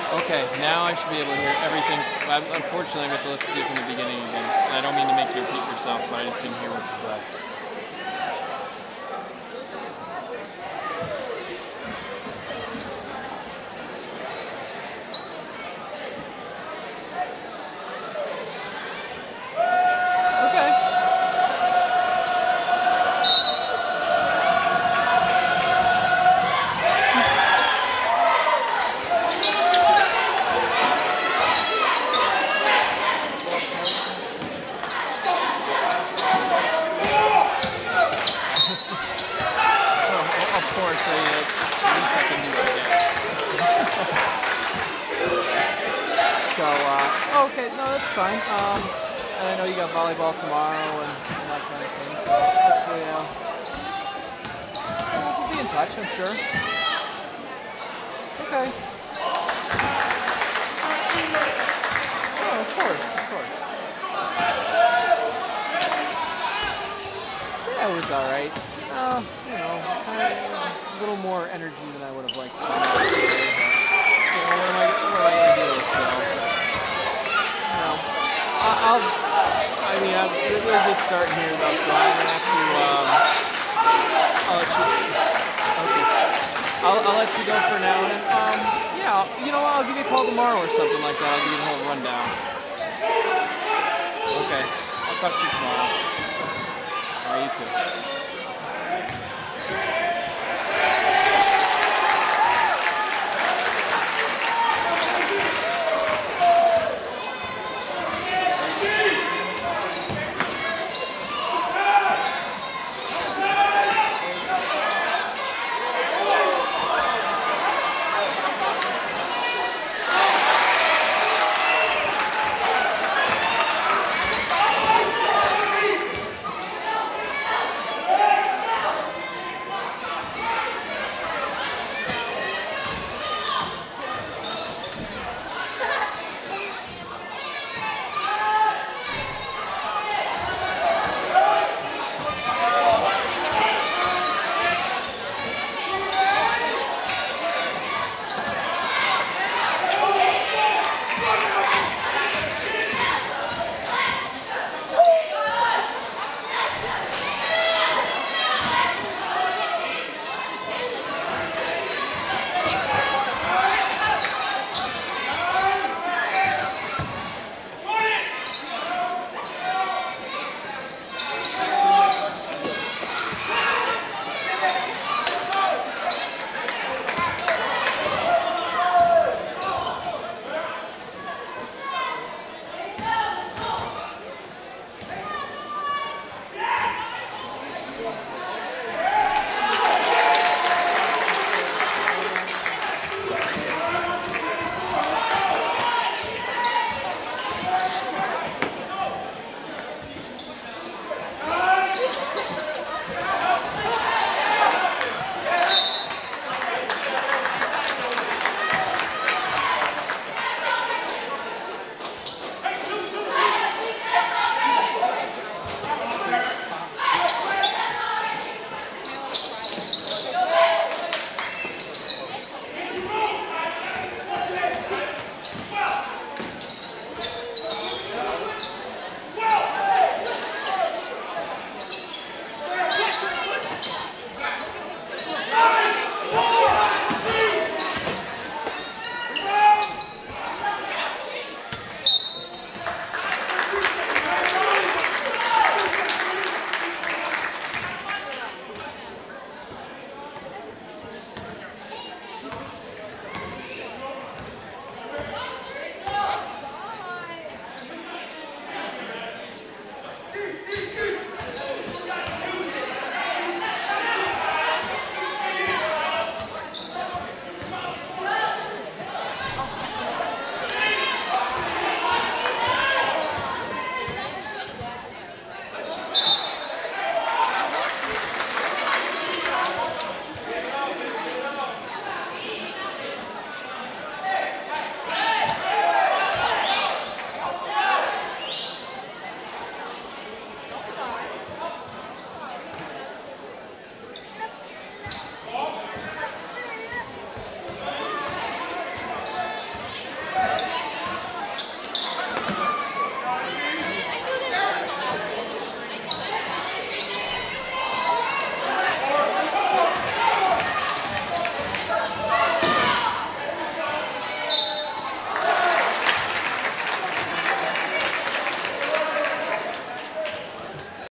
Okay, now I should be able to hear everything. Unfortunately, I'm going to listen to you from the beginning again. And I don't mean to make you repeat yourself, but I just didn't hear what you said. Okay. Of course, at least I can do that again. So, okay, no, that's fine. And I know you got volleyball tomorrow and that kind of thing. So hopefully, we'll be in touch, I'm sure. Okay. Oh, of course, of course. Yeah, it was all right. A little more energy than I would have liked to have today, but what am I gonna do? So, we're just starting here though, so I'm gonna have to. I'll let you. Okay. I'll let you go for now, and yeah, I'll give you a call tomorrow or something like that. I'll give you the whole rundown. Okay. I'll talk to you tomorrow. All right, you too.